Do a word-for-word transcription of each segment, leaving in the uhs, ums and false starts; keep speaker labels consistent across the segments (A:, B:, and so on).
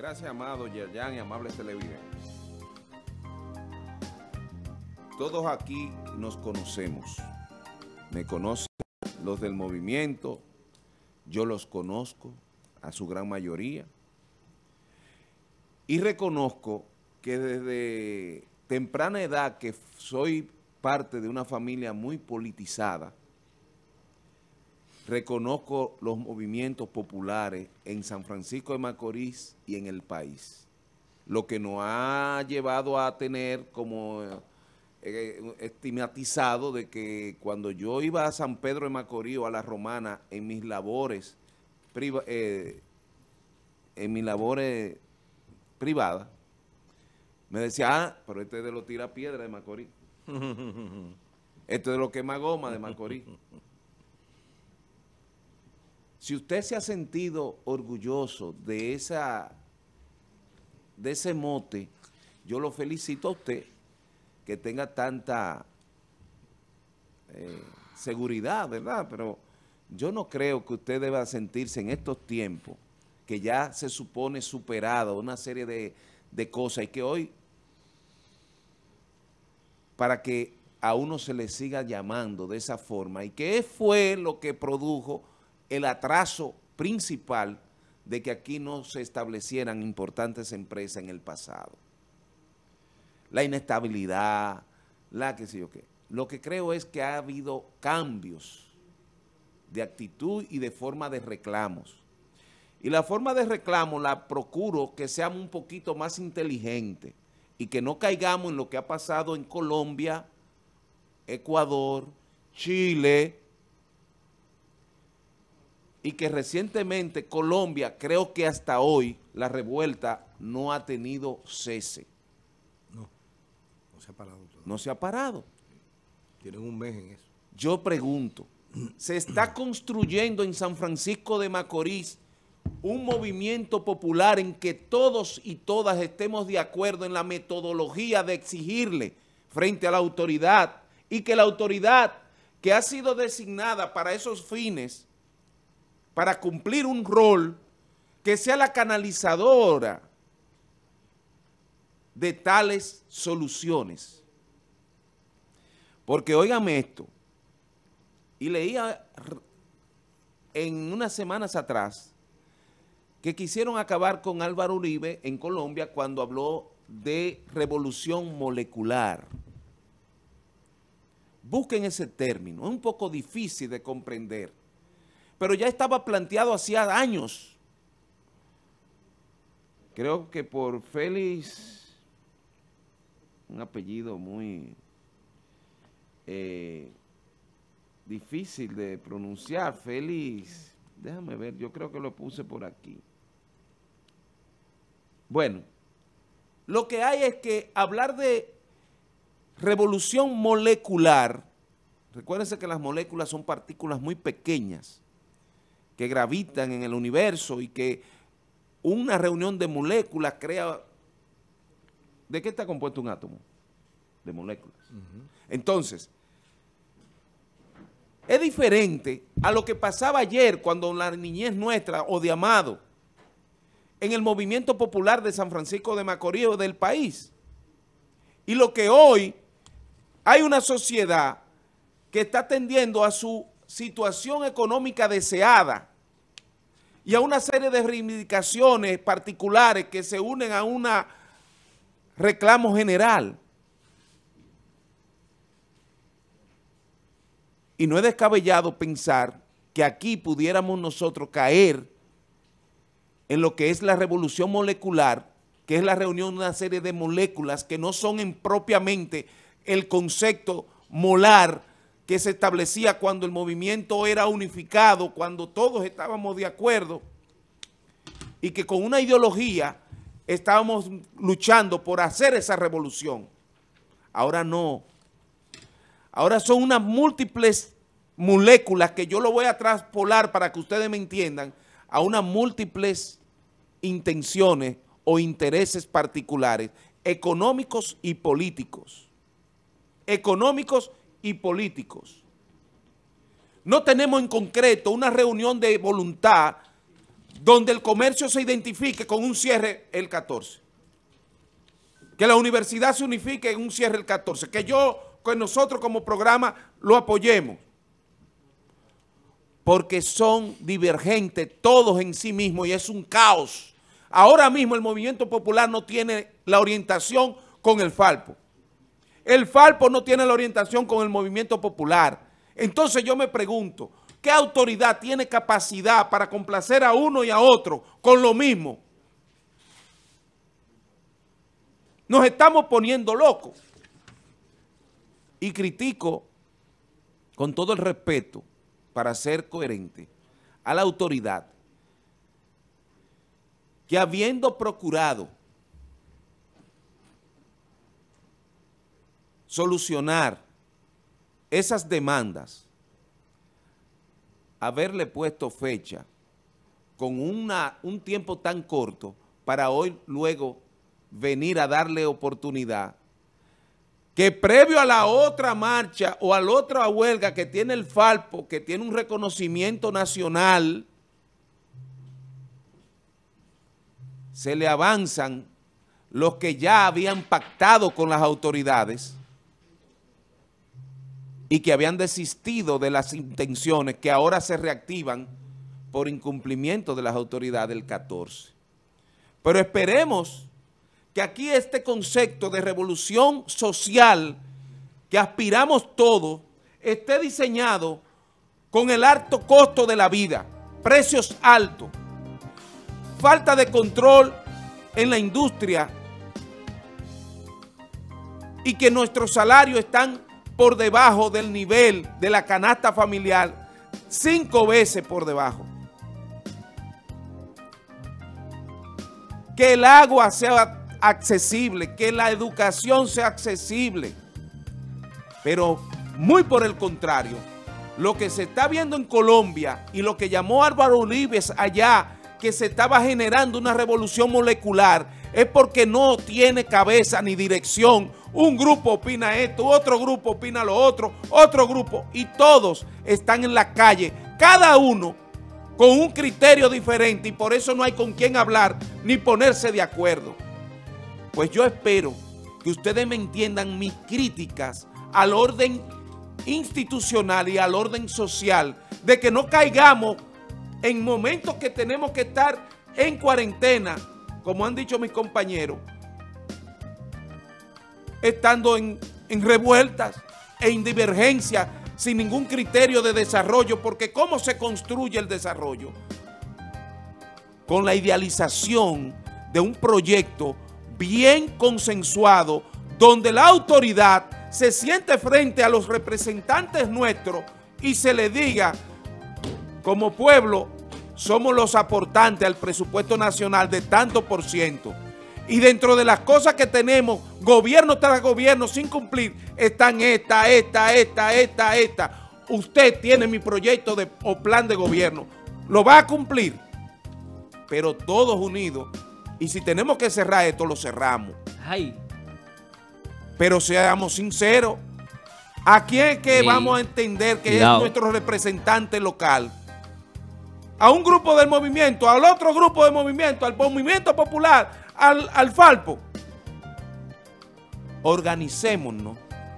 A: Gracias, amado Yerjan y amables televidentes. Todos aquí nos conocemos. Me conocen los del movimiento, yo los conozco a su gran mayoría. Y reconozco que desde temprana edad que soy parte de una familia muy politizada, reconozco los movimientos populares en San Francisco de Macorís y en el país, lo que nos ha llevado a tener como eh, estigmatizado de que cuando yo iba a San Pedro de Macorís o a La Romana en mis labores, priva, eh, en mis labores privadas, me decía, ah, pero este es de los tirapiedras de Macorís, este es de los quemagoma de Macorís. Si usted se ha sentido orgulloso de esa, de ese mote, yo lo felicito a usted que tenga tanta eh, seguridad, ¿verdad? Pero yo no creo que usted deba sentirse en estos tiempos que ya se supone superado una serie de, de cosas y que hoy, para que a uno se le siga llamando de esa forma, y que fue lo que produjo el atraso principal de que aquí no se establecieran importantes empresas en el pasado. La inestabilidad, la que sé yo qué. Lo que creo es que ha habido cambios de actitud y de forma de reclamos. Y la forma de reclamo la procuro que seamos un poquito más inteligentes y que no caigamos en lo que ha pasado en Colombia, Ecuador, Chile, y que recientemente Colombia, creo que hasta hoy, la revuelta no ha tenido cese.
B: No, no se ha parado todavía.
A: No se ha parado.
B: Tienen un mes en eso.
A: Yo pregunto, ¿se está construyendo en San Francisco de Macorís un movimiento popular en que todos y todas estemos de acuerdo en la metodología de exigirle frente a la autoridad y que la autoridad que ha sido designada para esos fines, para cumplir un rol, que sea la canalizadora de tales soluciones? Porque óigame esto, y leía en unas semanas atrás que quisieron acabar con Álvaro Uribe en Colombia cuando habló de revolución molecular. Busquen ese término, es un poco difícil de comprender, pero ya estaba planteado hacía años. Creo que por Félix, un apellido muy eh, difícil de pronunciar, Félix, déjame ver, yo creo que lo puse por aquí. Bueno, lo que hay es que hablar de revolución molecular, recuérdense que las moléculas son partículas muy pequeñas que gravitan en el universo y que una reunión de moléculas crea... ¿De qué está compuesto un átomo? De moléculas. Uh-huh. Entonces, es diferente a lo que pasaba ayer cuando la niñez nuestra o de Amado en el movimiento popular de San Francisco de Macorís o del país. Y lo que hoy hay una sociedad que está tendiendo a su situación económica deseada y a una serie de reivindicaciones particulares que se unen a un reclamo general. Y no es descabellado pensar que aquí pudiéramos nosotros caer en lo que es la revolución molecular, que es la reunión de una serie de moléculas que no son en propiamente el concepto molar que se establecía cuando el movimiento era unificado, cuando todos estábamos de acuerdo y que con una ideología estábamos luchando por hacer esa revolución. Ahora no. Ahora son unas múltiples moléculas que yo lo voy a traspolar para que ustedes me entiendan, a unas múltiples intenciones o intereses particulares, económicos y políticos. Económicos y políticos. No tenemos en concreto una reunión de voluntad donde el comercio se identifique con un cierre el catorce. Que la universidad se unifique en un cierre el catorce. Que yo, que nosotros como programa lo apoyemos. Porque son divergentes todos en sí mismos y es un caos. Ahora mismo el movimiento popular no tiene la orientación con el Falpo. El Falpo no tiene la orientación con el movimiento popular. Entonces yo me pregunto, ¿qué autoridad tiene capacidad para complacer a uno y a otro con lo mismo? Nos estamos poniendo locos. Y critico, con todo el respeto, para ser coherente, a la autoridad que habiendo procurado solucionar esas demandas, haberle puesto fecha con una, un tiempo tan corto para hoy luego venir a darle oportunidad, que previo a la otra marcha o a la otra huelga que tiene el Falpo, que tiene un reconocimiento nacional, se le avanzan los que ya habían pactado con las autoridades y que habían desistido de las intenciones que ahora se reactivan por incumplimiento de las autoridades del catorce. Pero esperemos que aquí este concepto de revolución social que aspiramos todos esté diseñado con el alto costo de la vida, precios altos, falta de control en la industria y que nuestros salarios están por debajo del nivel de la canasta familiar, cinco veces por debajo. Que el agua sea accesible, que la educación sea accesible, pero muy por el contrario, lo que se está viendo en Colombia y lo que llamó Álvaro Uribe allá, que se estaba generando una revolución molecular, es porque no tiene cabeza ni dirección. Un grupo opina esto, otro grupo opina lo otro, otro grupo, y todos están en la calle, cada uno con un criterio diferente, y por eso no hay con quién hablar ni ponerse de acuerdo. Pues yo espero que ustedes me entiendan mis críticas al orden institucional y al orden social, de que no caigamos en momentos que tenemos que estar en cuarentena, como han dicho mis compañeros, estando en, en revueltas e en divergencias sin ningún criterio de desarrollo, porque ¿cómo se construye el desarrollo? Con la idealización de un proyecto bien consensuado, donde la autoridad se siente frente a los representantes nuestros y se le diga, como pueblo, somos los aportantes al presupuesto nacional de tanto por ciento. Y dentro de las cosas que tenemos, gobierno tras gobierno sin cumplir, están esta, esta, esta, esta, esta. Usted tiene mi proyecto de, o plan de gobierno, lo va a cumplir, pero todos unidos. Y si tenemos que cerrar esto, lo cerramos. Ay. Pero seamos sinceros, ¿a quién es que sí vamos a entender que Cuidado. es nuestro representante local? A un grupo del movimiento, al otro grupo del movimiento, al movimiento popular, al, al Falpo. Organicémonos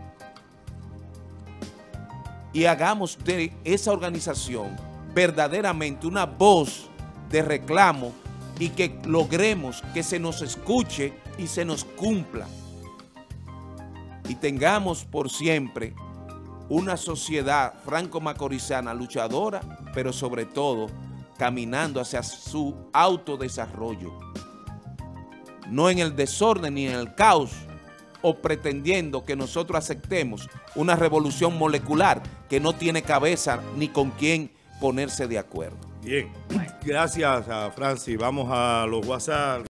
A: y hagamos de esa organización verdaderamente una voz de reclamo y que logremos que se nos escuche y se nos cumpla. Y tengamos por siempre una sociedad franco-macorizana luchadora, pero sobre todo caminando hacia su autodesarrollo. No en el desorden ni en el caos, o pretendiendo que nosotros aceptemos una revolución molecular que no tiene cabeza ni con quién ponerse de acuerdo.
B: Bien, gracias a Francis. Vamos a los WhatsApp.